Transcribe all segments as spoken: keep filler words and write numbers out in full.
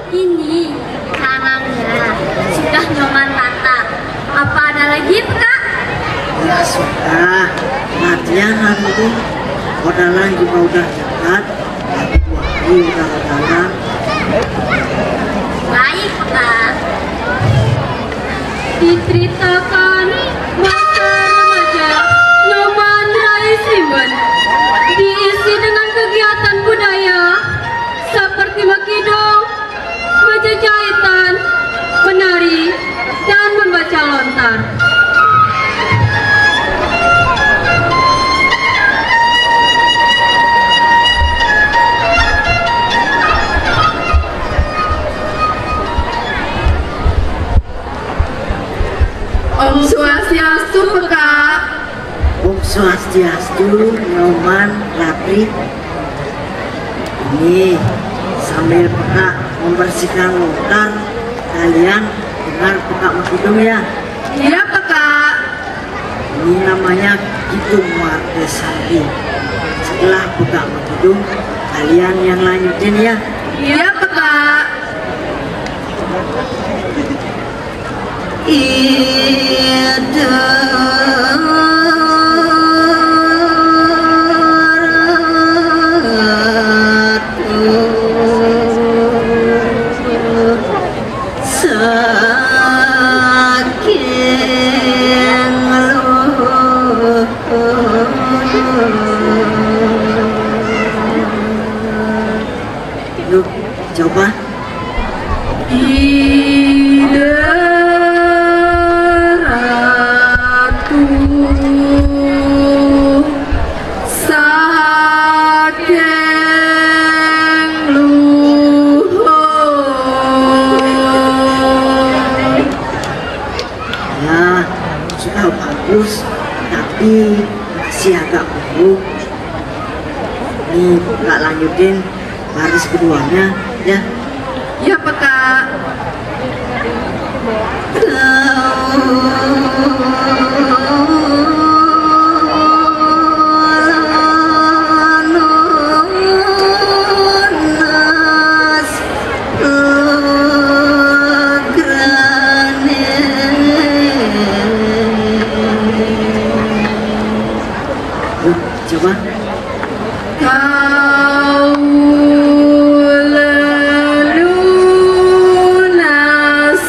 Ini kanangnya sudah nyoman tata. Apa ada lagi, Kak? Ya sudah, latihan itu. Odalan juga udah dekat. Dua hari udah odalan. Baik, Kak. Diceritakan masa remaja Nyoman Rai Simon diisi dengan kegiatan budaya seperti makidong, menjajahitan, menari, dan membaca lontar. Om Swastiastu, Kak. Om Swastiastu, Nyoman, Lapri. Ini sambil Peka membersihkan lontar, kalian dengar Peka makidung ya. Iya, Kak. Ini namanya Kidung Warga Sari. Setelah Peka makidung, kalian yang lanjutin ya. Iya, Kak. Yuk, coba. Ya, sudah bagus, tapi masih agak buruk. Nih, nggak lanjutin baris keduanya, ya. Iya, Kak. Yuk, coba. Kau lelunas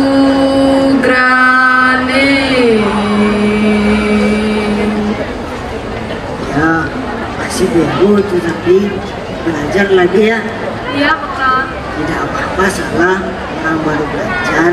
lugrane. Ya, masih bego tuh, tapi belajar lagi ya. Iya, Kak. Tidak apa-apa, salah, orang baru belajar.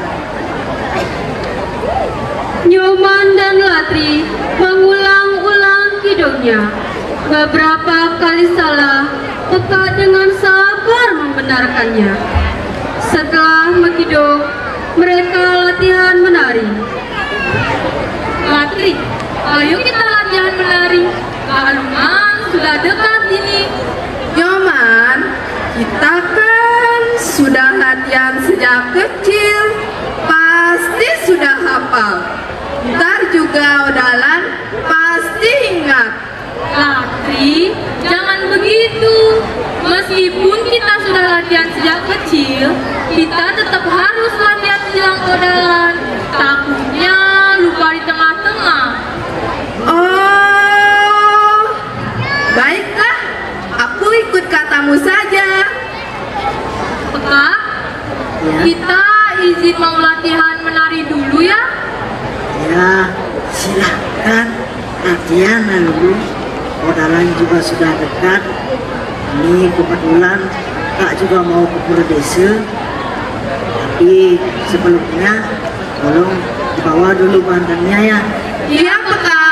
Nyoman dan Latri mengulang-ulang kidungnya. Beberapa kali salah, Peka dengan sabar membenarkannya. Setelah mengkidung, mereka latihan menari. Latri, ayo kita latihan menari. Alungan sudah dekat ini. Nyoman, kita kan sudah latihan sejak kecil. Pasti sudah hafal. Ntar juga odalan pasti ingat. Latri, jangan begitu. Meskipun kita sudah latihan sejak kecil, kita tetap harus latihan menjelang odalan. Takutnya lupa di tengah-tengah. Oh, baiklah. Aku ikut katamu saja. Peka, Ya, kita izin mau latihan menari dulu ya. ya, silahkan latihan dulu. Odalan juga sudah dekat. Ini kebetulan Kak juga mau ke pura desa. Tapi sebelumnya tolong dibawa dulu bantennya ya. Iya, Peka.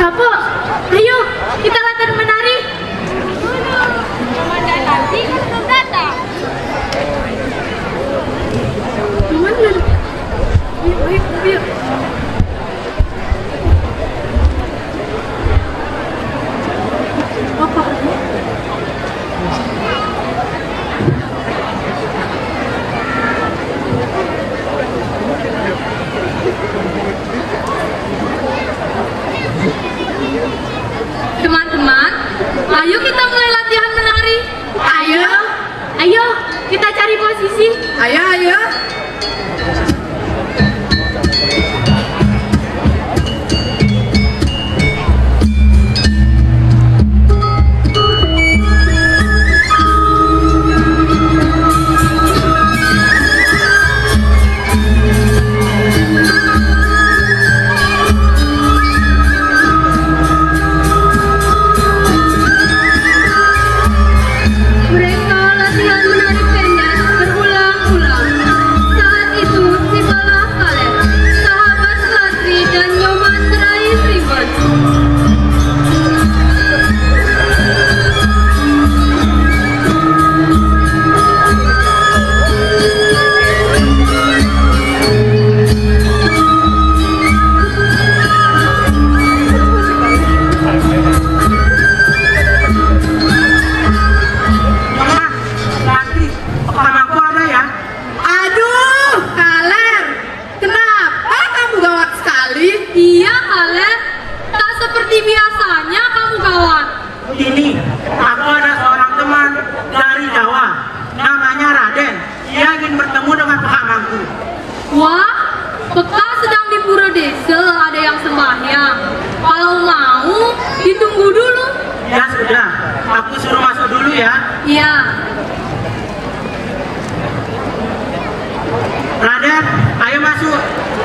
Ayo, kita latihan menari. Nyoman dan Latri kan belum Teman-teman, ayo kita mulai latihan menari. Ayo, Ayo, kita cari posisi. ayo, ayo. Mereka latihan menari pendek berulang-ulang. Saat itu tibalah Kaleb, sahabat Latri dan Nyoman meraih ribet. Latri, pengamaku ada ya? Aduh, Kaleb, kenapa kamu gawat sekali? Iya Kaleb, tak seperti biasanya kamu gawat. Ini, aku ada seorang teman dari Jawa, namanya Raden. Dia ingin bertemu dengan pengamaku. Wah, Beka sedang di pura desa ada yang sembahyang. Kalau mau, ditunggu dulu. Ya sudah, aku suruh masuk dulu ya. Iya. Raden, ayo masuk.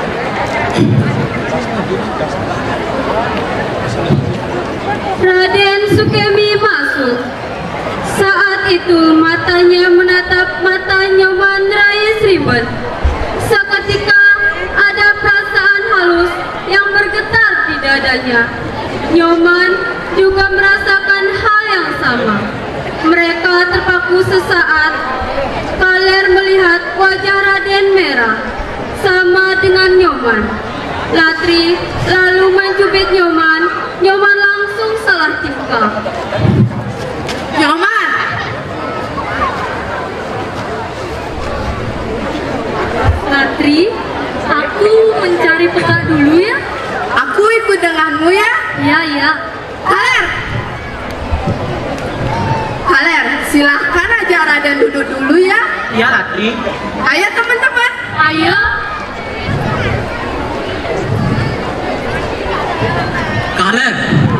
Raden Sukemi masuk. Saat itu matanya menatap mata Nyoman Rais Ribet. Seketika ada perasaan halus yang bergetar di dadanya. Nyoman juga merasakan hal yang sama. Mereka terpaku sesaat. Kaler melihat wajah Raden merah, sama dengan Nyoman. Latri lalu mencubit Nyoman. Nyoman langsung salah tingkah. Nyoman, Latri, aku mencari peta dulu ya. aku ikut denganmu ya. Ya, ya. Kaler, Kaler, silahkan aja Raden duduk dulu ya. Iya Latri. Ayo teman-teman. Ayo. Kaler,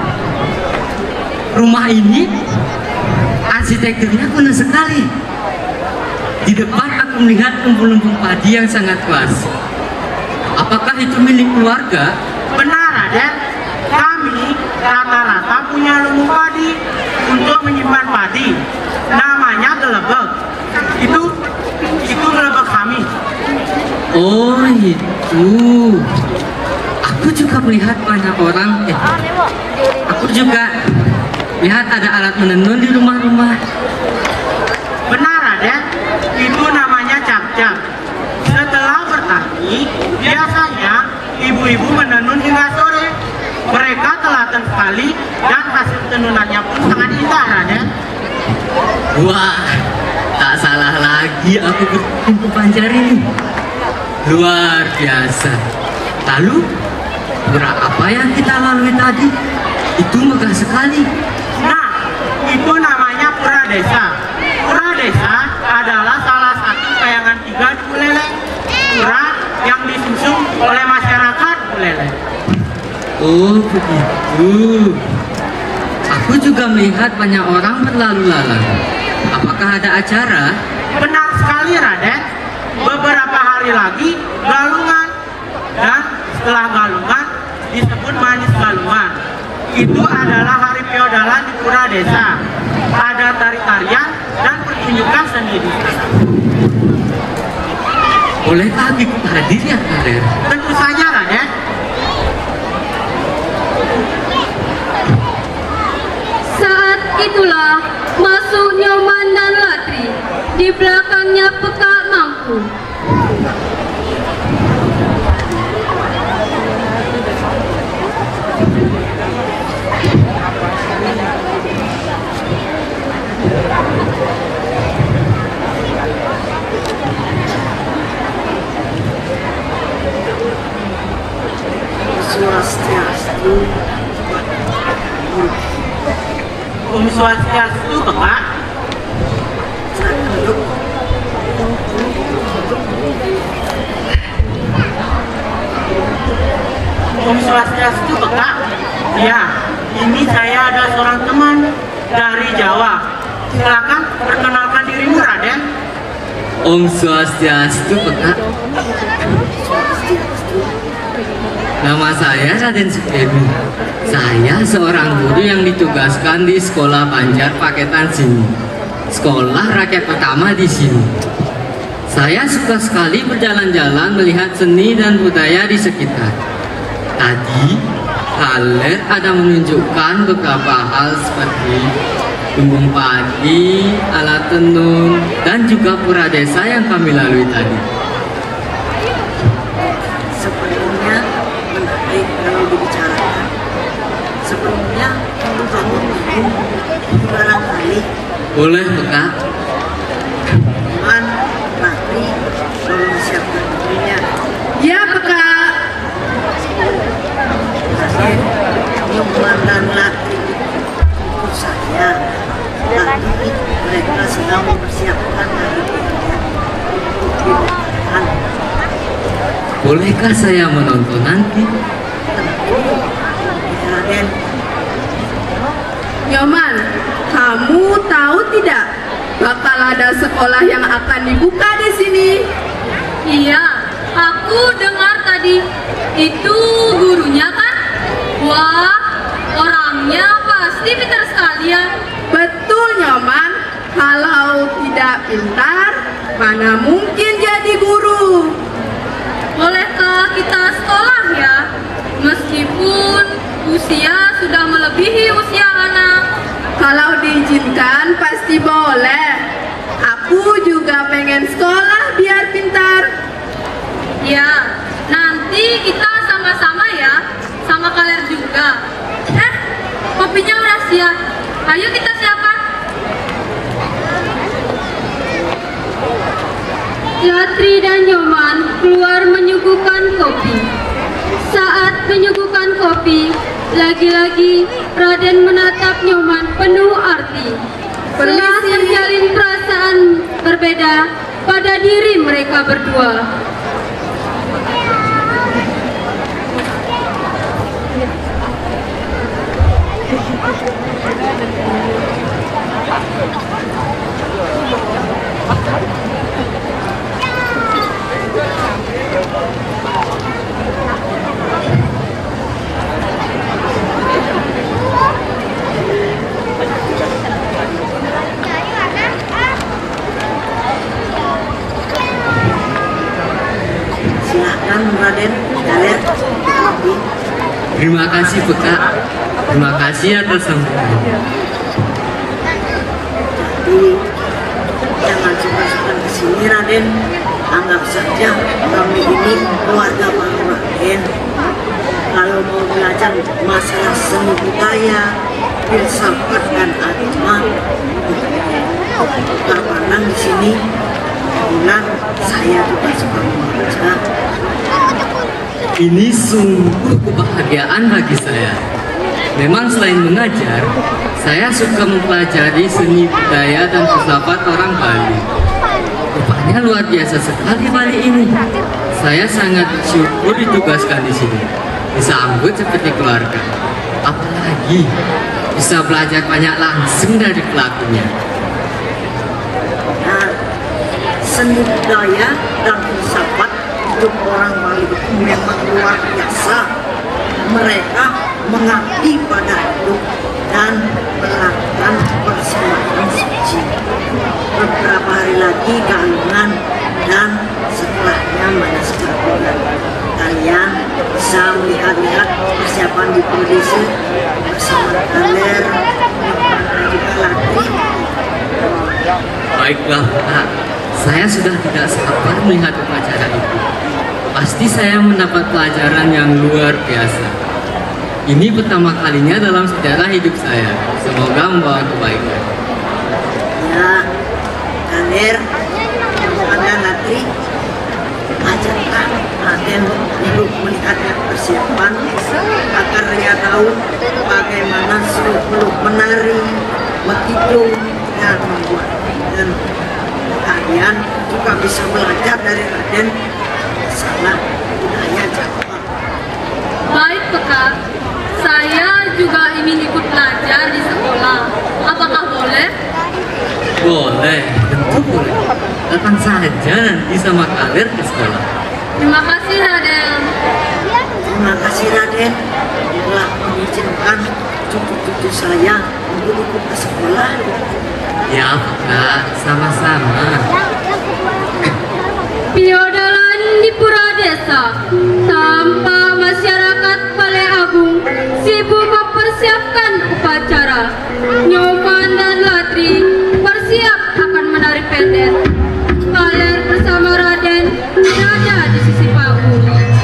rumah ini arsitekturnya kuno sekali. Di depan aku melihat lumbung-lumbung padi yang sangat luas. Apakah itu milik keluarga? Benar Raden, kami rata-rata punya lumbung padi untuk menyimpan padi. Namanya gelebek. Itu itu gelebek kami. Oh itu. Aku juga melihat banyak orang. Eh, aku juga lihat ada alat menenun di rumah-rumah. Benar Raden, itu namanya cak-cak. Setelah bertani, biasanya ibu-ibu menenun hingga sore. Mereka telaten sekali dan hasil tenunannya pun sangat indah Raden. Wah, tak salah lagi aku bertemu Pancar ini. Luar biasa. Lalu, pura apa yang kita lalui tadi? Itu megah sekali. Nah, itu namanya pura desa. Pura desa adalah salah satu kayangan tiga di Buleleng. Pura yang disusun oleh masyarakat Buleleng. Oh, begitu. Aku juga melihat banyak orang berlalu lalang. Apakah ada acara? Benar sekali Raden. Beberapa hari lagi galungan. Dan setelah galungan disebut manis galungan. Itu adalah hari feodalan di pura desa. Ada tari-tarian dan pertunjukan seni di sana. Bolehkah ikut hadir ya, Kaler? Tentu saja Raden. Saat itulah masuk Nyoman dan Latri. Di belakangnya Peka Mangku. Swastiastu. Om Swastiastu, Bapak. Om Swastiastu, Bapak. Ya, ini saya ada seorang teman dari Jawa. Silakan perkenalkan dirimu, Raden. Om Swastiastu, Bapak. Nama saya Raden Sukemi. Saya seorang guru yang ditugaskan di Sekolah Banjar Paketan sini. Sekolah rakyat pertama di sini. Saya suka sekali berjalan-jalan melihat seni dan budaya di sekitar. Tadi, Kaler ada menunjukkan beberapa hal seperti lumbung padi, alat tenun, dan juga pura desa yang kami lalui tadi. Sebenarnya menarik kalau dibicarakan. Sebelumnya kamu bangun minum barangkali Boleh, Bapak? teman Ratri belum siapkan dirinya. Ya, Kak. Raden, Nyoman dan Ratri ikut saya. Tadi mereka sedang mempersiapkan hari raya untuk diberikan. Bolehkah saya menonton nanti? Raden, Nyoman, kamu tahu tidak bakal ada sekolah yang akan dibuka di sini? Iya, aku dengar tadi. Itu gurunya kan? Wah, orangnya pasti pintar sekali ya. Betul, Nyoman. Kalau tidak pintar, mana mungkin jadi guru? Bolehkah kita sekolah ya? Meskipun usia sudah melebihi usia anak. Kalau diizinkan pasti boleh. Aku juga pengen sekolah biar pintar. Ya, nanti kita sama-sama ya. Sama kalian juga. Eh, kopinya udah siap. Ayo kita siapkan. Latri dan Nyoman keluar menyuguhkan kopi. Saat menyuguhkan kopi, lagi-lagi Raden menatap Nyoman penuh arti. Telah terjalin perasaan berbeda pada diri mereka berdua. silahkan Raden, Kaler, kopi. Terima kasih, Bapak. Terima kasih atas sambutannya. Jadi jangan suka-suka ke sini Raden. Anggap saja kami ini keluarga baru Raden. Kalau mau belajar masalah seni budaya, filsafat dan agama, terpandang di sini. Kebetulan saya juga suka membaca. Ini sungguh kebahagiaan bagi saya. Memang selain mengajar, saya suka mempelajari seni budaya dan filsafat orang Bali. Rupanya luar biasa sekali Bali ini. Saya sangat bersyukur ditugaskan di sini, disambut seperti keluarga. Apalagi bisa belajar banyak langsung dari pelakunya. Nah, seni budaya dan filsafat hidup orang Bali itu memang luar biasa. Mereka mengabdi pada hidup dan melakukan persembahan suci. Beberapa hari lagi galungan dan setelahnya manis galungan. Kalian bisa melihat-lihat persiapan di Prodesi bersama Kaler dan juga Latri. Baiklah, Pak. Saya sudah tidak sabar melihat upacara itu. Pasti saya mendapat pelajaran yang luar biasa. Ini pertama kalinya dalam sejarah hidup saya. Semoga membawa kebaikan. Ya, Kaler, ada Latri, ajarkan Raden untuk melihat persiapan agar dia tahu bagaimana seluk-beluk menari, begitu dan membuat dan kalian juga bisa belajar dari Raden salah budaya Jawa. Baik, Peka. Saya juga ingin ikut belajar di sekolah. Apakah boleh? Boleh, tentu boleh. Kapan saja nanti sama kalian ke sekolah. Terima kasih, Raden. Terima kasih Raden telah mengizinkan cucu-cucu saya untuk ikut ke sekolah. Ya, Kak, sama-sama. Piodalan di pura desa, tampak masyarakat Balai Agung sibuk mempersiapkan upacara. Nyoman dan Latri bersiap akan menari pendet. Kaler bersama Raden berada di sisi panggung.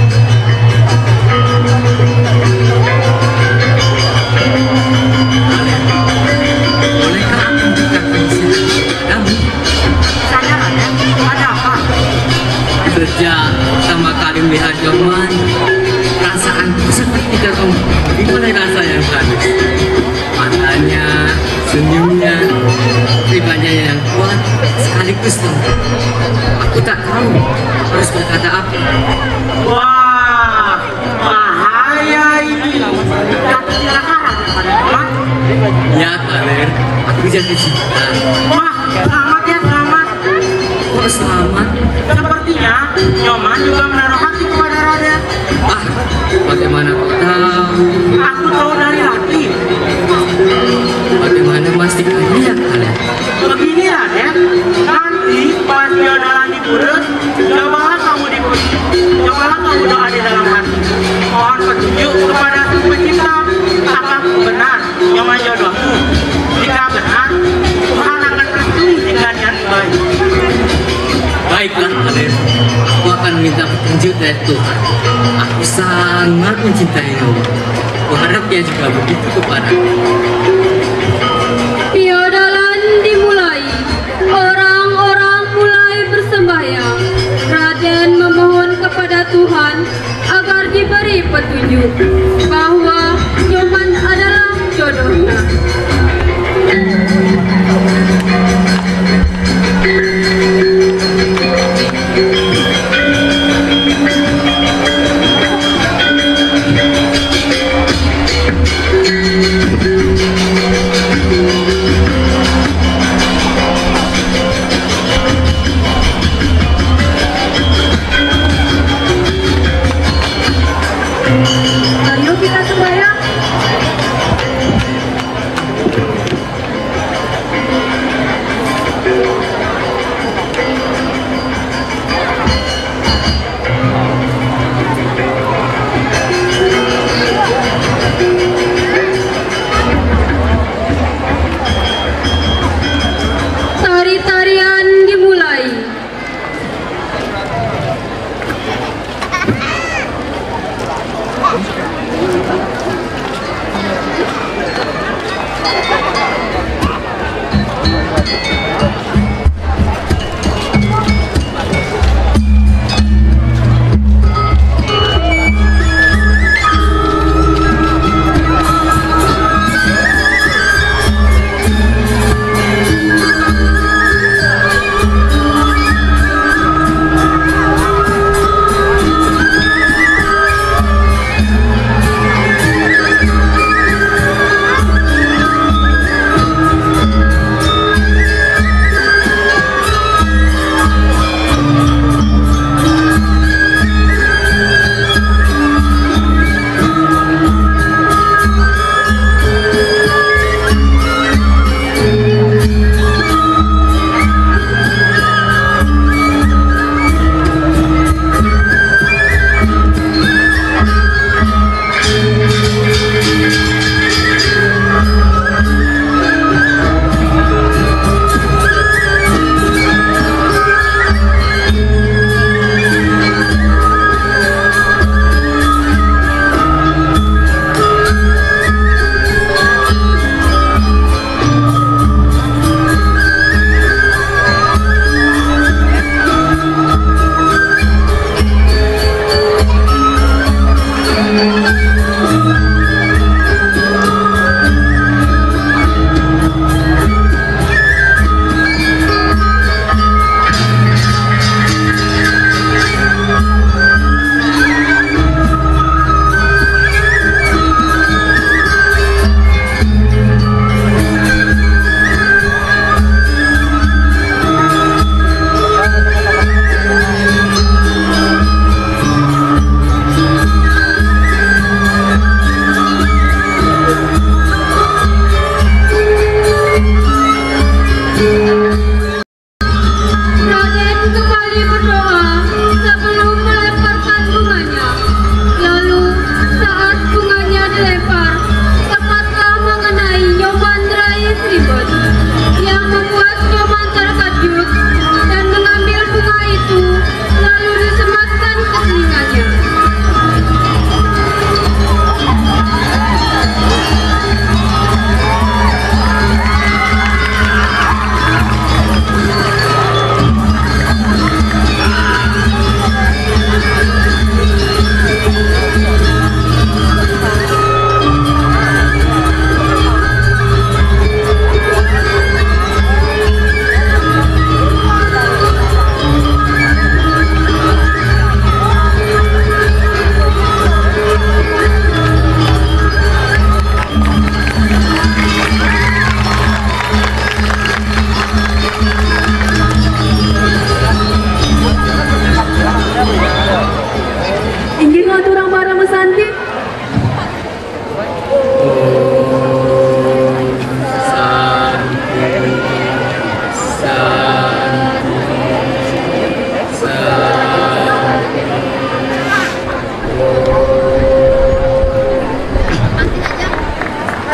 Bolehkah aku membukakan sisi padamu? Saya Raden, ada apa? Sejak pertama kali melihat Nyoman, perasaanku seperti terong dimulai rasa yang halus. Matanya, senyumnya, pribadinya yang kuat sekaligus lembut. Aku tak tahu harus berkata apa. Wah, bahaya ini. Jatuh kecelakaan pada teman. Ya, Kaler, aku jadi cinta. Wah, selamat ya, selamat. Kok selamat? Sepertinya Nyoman juga menaruh hati kepada Raden. Ah, bagaimana kau tahu? Aku tahu dari Lati. Bagaimana memastikannya ya, Kaler? Begini Raden, nanti pas piodalan di pura, cobalah kamu di cobalah kamu doa di dalam hati. Mohon petunjuk kepada Sang Pencipta, apakah benar Nyoman jodohmu? Jika benar, Tuhan akan restu jika niat baik. Baiklah, Kaler. Aku akan minta petunjuk dari Tuhan. Aku sangat mencintai Nyoman. Kuharap dia juga begitu kepadaku. Piodalan dimulai. Orang-orang mulai bersembahyang. Raden memohon kepada Tuhan agar diberi petunjuk bahwa Nyoman adalah jodohnya. Ayo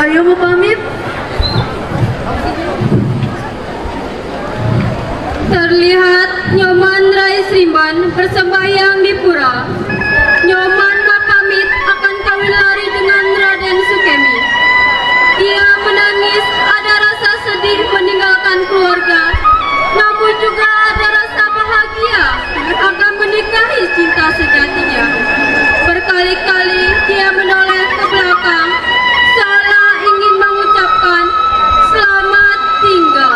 Ayo mau pamit. Terlihat Nyoman Rai Srimban bersembahyang di pura. Nyoman mau pamit akan kawin lari dengan Raden Sukemi. Ia menangis, ada rasa sedih meninggalkan keluarga, namun juga ada rasa bahagia akan menikahi cinta sejatinya. Berkali-kali dia menoleh ke belakang, seolah ingin mengucapkan selamat tinggal.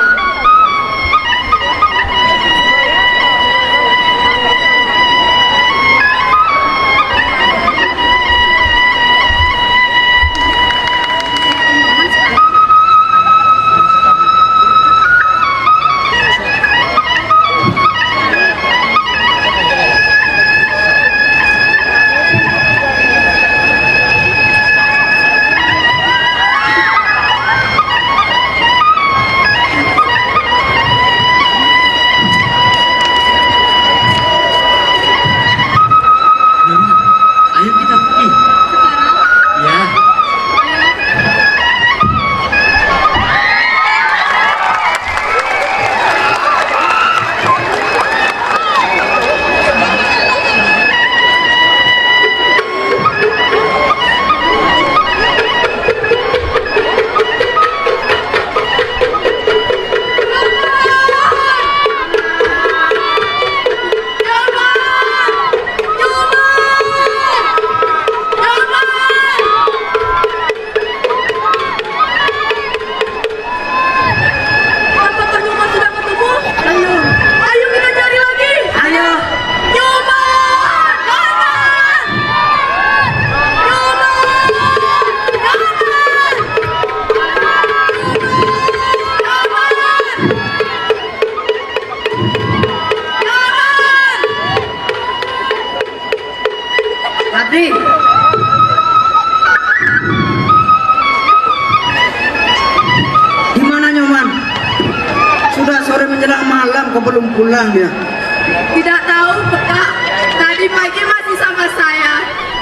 Kok belum pulang dia? Tidak tahu, Kak. Tadi pagi masih sama saya.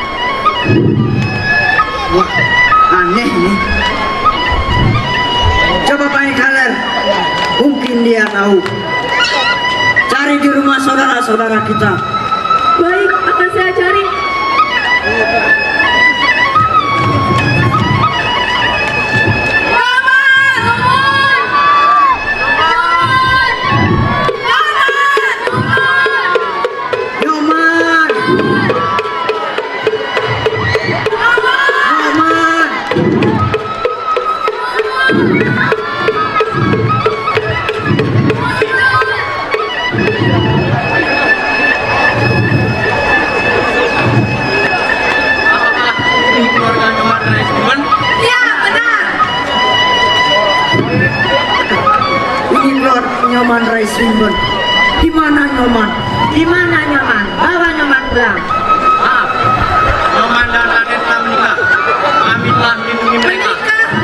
Wah, aneh nih. Coba panggil Kaler. Mungkin dia tahu. Cari di rumah saudara-saudara kita. Baik, akan saya cari. Nyoman Rai Srimban. Di mana Nyoman? Di mana Nyoman? Bawa Nyoman pulang. Maaf, Nyoman dan Raden telah menikah. Kami telah melindungi mereka.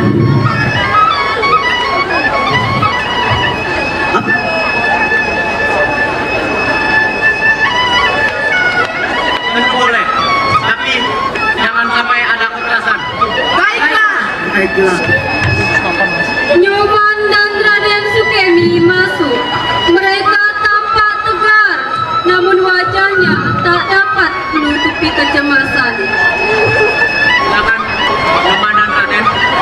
Tentu boleh, tapi jangan sampai ada kekerasan. Baiklah. Baiklah. Nyoman dan Raden Sukemi masuk. Mereka tampak tegar, namun wajahnya tak dapat menutupi kecemasan. Silakan, Nyoman dan Raden.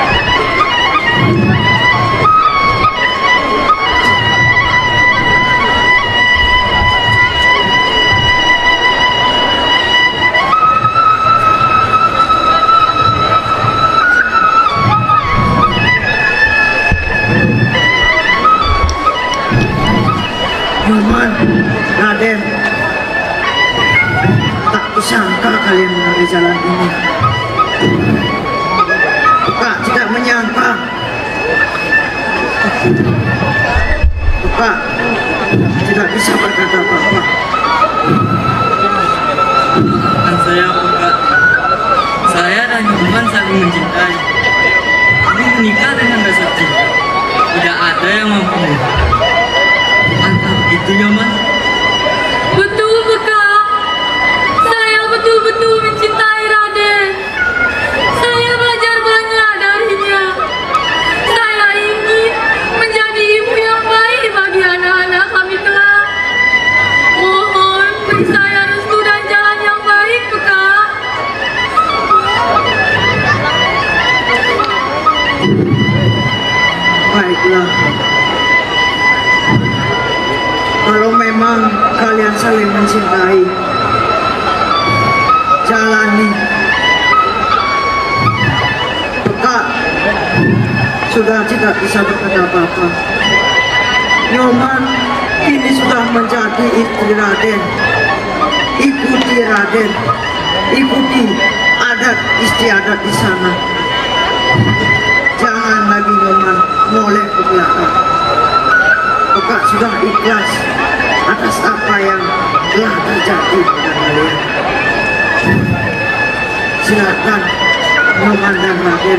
Nyoman, Raden, tak disangka kalian melalui jalan ini. Kak tidak menyangka. Kak tidak bisa berkata apa-apa. Dan saya enggak. Saya dan Nyoman saling mencintai. Kami menikah dengan dasar cinta. Tidak ada yang mampu. Mantap gitu Nyoman. Betul, Bekal. Saya betul-betul mencintai Raden. Saya belajar banyak darinya. Baiklah. Kalau memang kalian saling mencintai, jalani. Peka sudah tidak bisa berkata apa-apa. Nyoman kini sudah menjadi istri Raden. Ikuti Raden, ikuti adat istiadat di sana. Jangan lagi Nyoman molek ke belakang. Peka sudah ikhlas atas apa yang telah terjadi pada kalian. Silakan Nyoman dan Raden.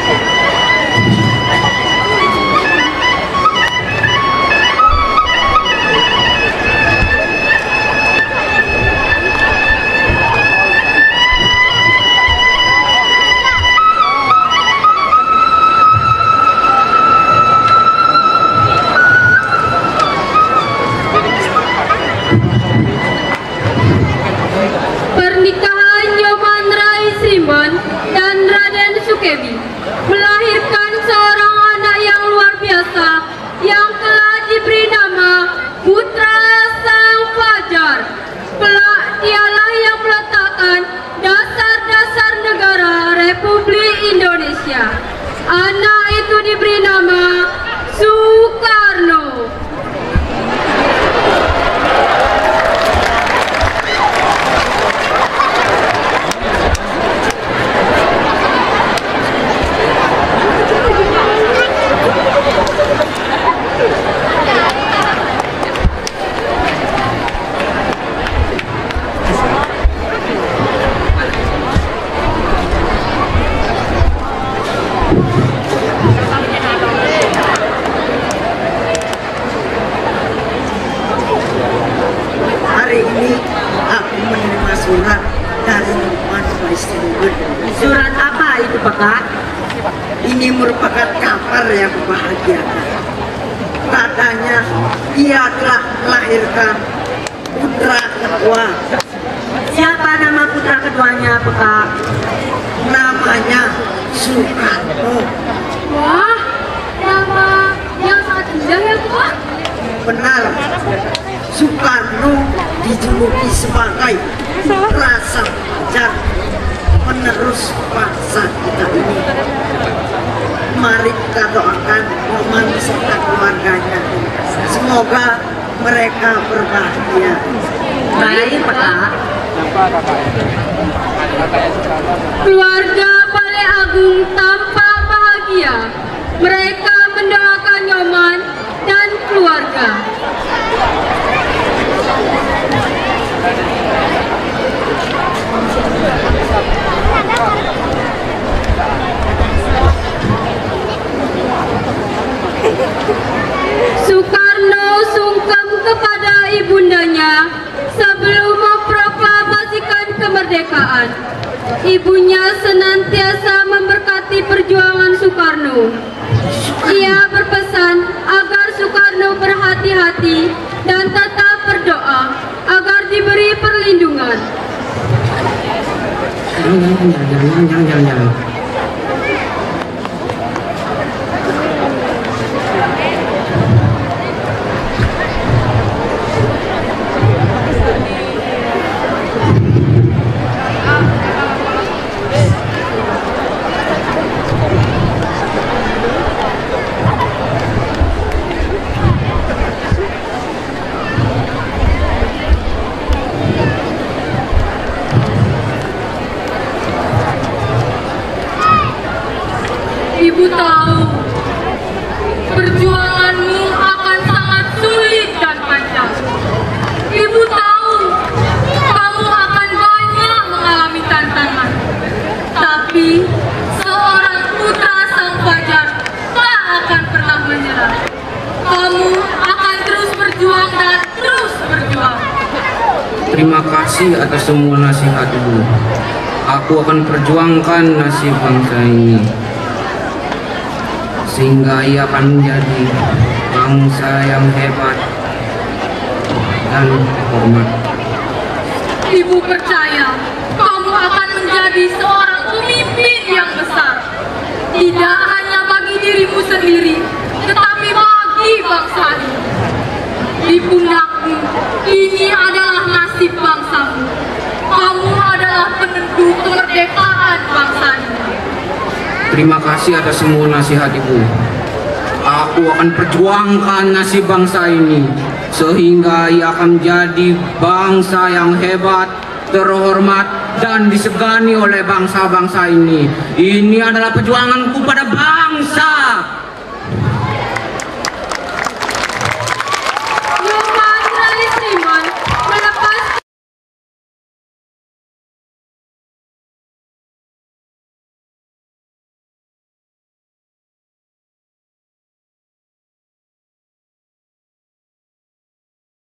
Pernikahan Nyoman Rai Srimon dan Raden Sukebi melahirkan seorang anak yang luar biasa yang telah diberi nama Putra Sang Fajar. Kelak dialah yang meletakkan dasar-dasar negara Republik Indonesia. Anak itu diberi nama Soekarno. Hari ini aku menerima surat dari Nyoman Waistiluhur. Surat apa itu, Peka? Ini merupakan kabar yang membahagiakan. Katanya ia telah melahirkan putra kedua. Siapa nama putra keduanya, Peka? Namanya Soekarno. Wah, nama yang sangat indah ya, Pak. Benar, Soekarno dijuluki sebagai Putra Sang Fajar, penerus bangsa kita ini. Mari kita doakan Nyoman beserta keluarganya. Semoga mereka berbahagia. Baik, Peka. Keluarga Balai Agung tampak bahagia. Mereka mendoakan Nyoman dan keluarga. Soekarno sungkem kepada ibundanya sebelum memproklamasikan kemerdekaan. Ibunya senantiasa memberkati perjuangan Soekarno. Ia berpesan agar Soekarno berhati-hati dan tetap berdoa agar diberi perlindungan. Jangan, jangan, jangan, jangan, jangan. Ibu tahu perjuanganmu akan sangat sulit dan panjang. Ibu tahu kamu akan banyak mengalami tantangan. Tapi seorang putra Sang Fajar tak akan pernah menyerah. Kamu akan terus berjuang dan terus berjuang. Terima kasih atas semua nasihatmu. Aku akan perjuangkan nasib bangsa ini, sehingga ia akan menjadi bangsa yang hebat dan hormat. Ibu percaya kamu akan menjadi seorang pemimpin yang besar. Tidak hanya bagi dirimu sendiri, tetapi Di pundakmu, ini adalah nasib bangsamu. Kamu adalah penentu kemerdekaan bangsa ini. Terima kasih atas semua nasihat Ibu. Aku akan perjuangkan nasib bangsa ini sehingga ia akan menjadi bangsa yang hebat, terhormat, dan disegani oleh bangsa-bangsa ini. Ini adalah perjuanganku pada bangsa.